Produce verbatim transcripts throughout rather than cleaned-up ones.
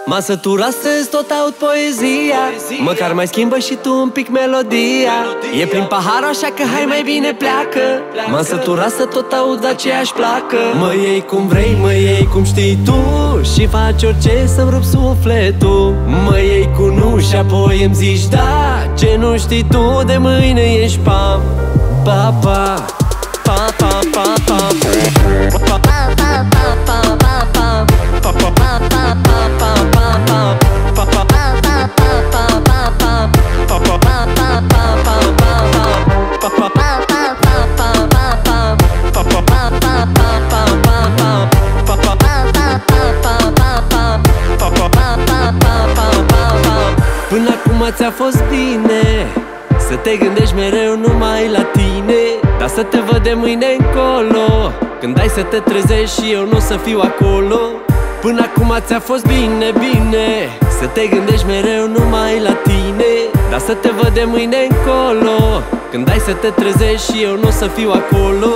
M-a săturat să-ți tot aud poezia, măcar mai schimbă și tu un pic melodia. E prin pahar așa că hai mai bine pleacă. M-a săturat să tot aud aceeași placă. Mă iei cum vrei, mă iei cum știi tu, și faci orice să-mi rup sufletul. Mă iei cu nu și apoi îmi zici da. Ce nu știi tu, de mâine ești pam. Pa, pa, pa, pa, pa, pa. Pa, pa, pa, pa, pa, pa, pa. Pa, pa, pa, pa, pa, pa, pa, pa. Pa, pa, pa, pa, pa, pa, pa, pa. Pa, pa, pa, pa, pa, pa, pa, pa. Pa, pa, pa, pa, pa, pa, pa, pa. Pa, pa, pa, pa, pa, pa, pa, pa. Pa, pa, pa, pa, pa, pa, pa, pa. Pa, pa, pa, pa, pa, pa, pa, pa. Până acum ți-a fost bine să te gândești mereu numai la tine, dar să te văd de mâine încolo, când ai să te trezești și eu nu să fiu acolo. Până acum ți-a fost bine, bine să te gândești mereu numai la tine, dar să te văd de mâine încolo, când ai să te trezești și eu nu să fiu acolo.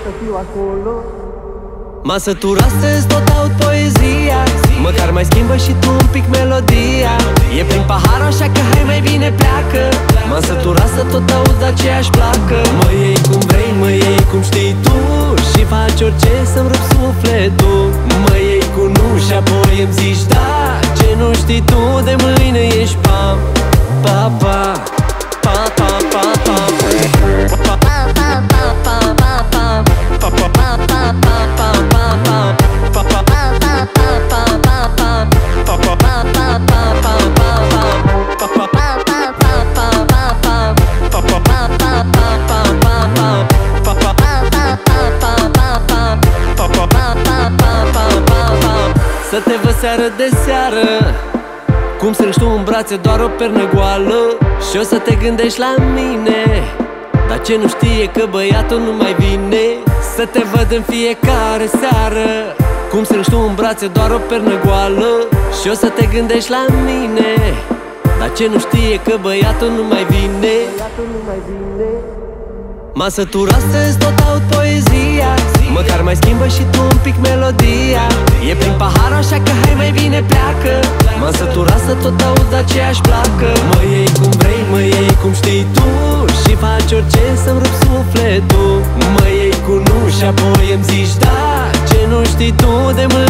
M-a săturat să-ți tot aud poezia, măcar mai schimbă și tu un pic melodia. E prin pahar așa că hai mai bine pleacă. M-a săturat să tot aud aceeași placă. Mă iei cum vrei, mă iei cum știi tu, și faci orice să-mi rup sufletul. Mă iei cu nu și apoi îmi zici da. Ce nu știi tu, de mâine ești pam. Pa, pa, pa, pa, pa, pa. Pa, pa, pa, pa, pa, pa, pa. Pa, pa, pa, pa, pa, pa, pa, pa. Pa, pa, pa, pa, pa, pa, pa, pa. Pa, pa, pa, pa, pa, pa, pa, pa. Pa, pa, pa, pa, pa, pa, pa, pa. Pa, pa, pa, pa, pa, pa, pa, pa. Pa, pa, pa, pa, pa, pa, pa, pa. Pa, pa, pa, pa, pa, pa, pa, pa. Să te văd seară de seară, cum strângi tu în brațe doar o pernă goală, și o să te gândești la mine, dar ce nu știe că băiatul nu mai vine. Să te văd în fiecare seară, cum strângi tu în brațe doar o pernă goală, și o să te gândești la mine, dar ce nu știe că băiatul nu mai vine. M-a săturat să-ți tot aud poezia, măcar mai schimbă și tu un pic melodia. E prin pahar așa că hai mai bine pleacă. M-a săturat să tot aud aceeași placă. Mă iei cum vrei, mă iei cum știi tu, și faci orice să-mi rup sufletul. Mă iei cu nu și apoi îmi zici da. Ce nu știi tu, de mâine